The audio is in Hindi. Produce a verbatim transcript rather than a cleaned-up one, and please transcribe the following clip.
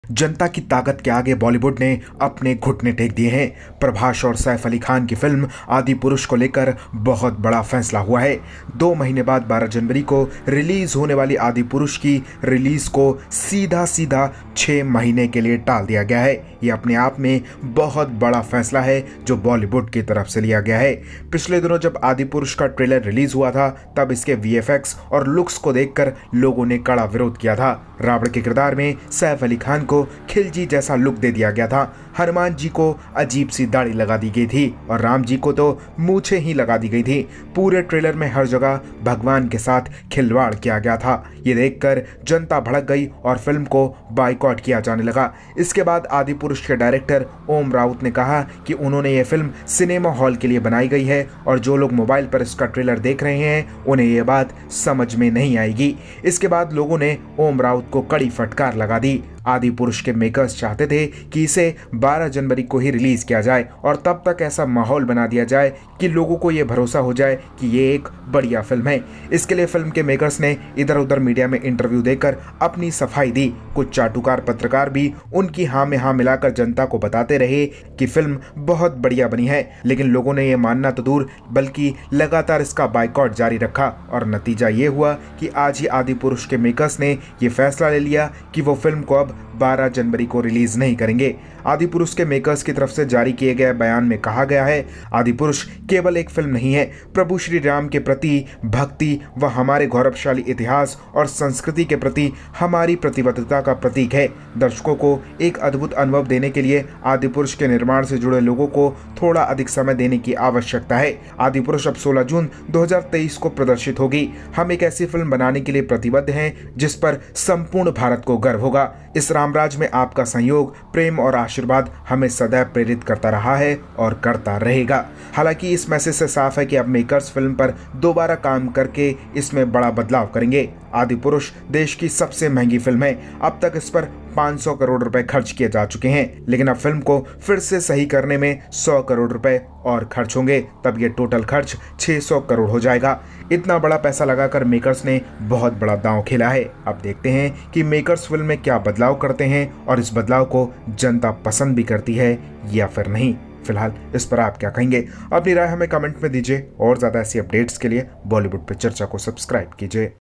जनता की ताकत के आगे बॉलीवुड ने अपने घुटने टेक दिए हैं। प्रभास और सैफ अली खान की फिल्म आदि पुरुष को लेकर बहुत बड़ा फैसला हुआ है। दो महीने बाद बारह जनवरी को रिलीज होने वाली आदि पुरुष की रिलीज को सीधा सीधा छः महीने के लिए टाल दिया गया है। यह अपने आप में बहुत बड़ा फैसला है जो बॉलीवुड की तरफ से लिया गया है। पिछले दिनों जब आदि पुरुष का ट्रेलर रिलीज हुआ था तब इसके वी एफ एक्स और लुक्स को देखकर लोगों ने कड़ा विरोध किया था। रावण के किरदार में सैफ अली खान को खिलजी जैसा लुक दे दिया गया था। हनुमान जी को अजीब सी दाढ़ी लगा दी गई थी और राम जी को तो मूछें ही लगा दी गई थी। पूरे ट्रेलर में हर जगह भगवान के साथ खिलवाड़ किया गया था। ये देखकर जनता भड़क गई और फिल्म को बाइकॉट किया जाने लगा। इसके बाद आदि पुरुष के डायरेक्टर ओम राउत ने कहा कि उन्होंने ये फिल्म सिनेमा हॉल के लिए बनाई गई है और जो लोग मोबाइल पर इसका ट्रेलर देख रहे हैं उन्हें ये बात समझ में नहीं आएगी। इसके बाद लोगों ने ओम राउत को कड़ी फटकार लगा दी। आदि पुरुष के मेकर्स चाहते थे कि इसे बारह जनवरी को ही रिलीज किया जाए और तब तक ऐसा माहौल बना दिया जाए कि लोगों को यह भरोसा हो जाए कि ये एक बढ़िया फिल्म है। इसके लिए फिल्म के मेकर्स ने इधर उधर मीडिया में इंटरव्यू देकर अपनी सफाई दी। कुछ चाटुकार पत्रकार भी उनकी हाँ में हाँ मिलाकर जनता को बताते रहे कि फिल्म बहुत बढ़िया बनी है, लेकिन लोगों ने यह मानना तो दूर बल्कि लगातार इसका बाइकॉट जारी रखा और नतीजा ये हुआ कि आज ही आदि पुरुष के मेकर्स ने यह फैसला ले लिया कि वो फिल्म को अब बारह जनवरी को रिलीज नहीं करेंगे। आदि पुरुष के मेकर्स की तरफ से जारी किए गए बयान में कहा गया है, आदि पुरुष केवल एक फिल्म नहीं है, प्रभु श्री राम के प्रति भक्ति व हमारे गौरवशाली इतिहास और संस्कृति के प्रति हमारी प्रतिबद्धता का प्रतीक है। दर्शकों को एक अद्भुत अनुभव देने के लिए आदि पुरुष के निर्माण से जुड़े लोगों को थोड़ा अधिक समय देने की आवश्यकता है। आदि पुरुष अब सोलह जून दो हज़ार तेईस को प्रदर्शित होगी। हम एक ऐसी फिल्म बनाने के लिए प्रतिबद्ध हैं जिस पर संपूर्ण भारत को गर्व होगा। इस रामराज में आपका सहयोग, प्रेम और आशीर्वाद हमें सदैव प्रेरित करता रहा है और करता रहेगा। हालांकि इस मैसेज से साफ है कि अब मेकर्स फिल्म पर दोबारा काम करके इसमें बड़ा बदलाव करेंगे। आदि पुरुष देश की सबसे महंगी फिल्म है। अब तक इस पर पाँच सौ करोड़ रुपए खर्च किए जा चुके हैं, लेकिन अब फिल्म को फिर से सही करने में सौ करोड़ रुपए और खर्च होंगे। तब ये टोटल खर्च छह सौ करोड़ हो जाएगा। इतना बड़ा पैसा लगाकर मेकर्स ने बहुत बड़ा दांव खेला है। अब देखते हैं कि मेकर्स फिल्म में क्या बदलाव करते हैं और इस बदलाव को जनता पसंद भी करती है या फिर नहीं। फिलहाल इस पर आप क्या कहेंगे? अपनी राय हमें कमेंट में दीजिए और ज़्यादा ऐसी अपडेट्स के लिए बॉलीवुड पे चर्चा को सब्सक्राइब कीजिए।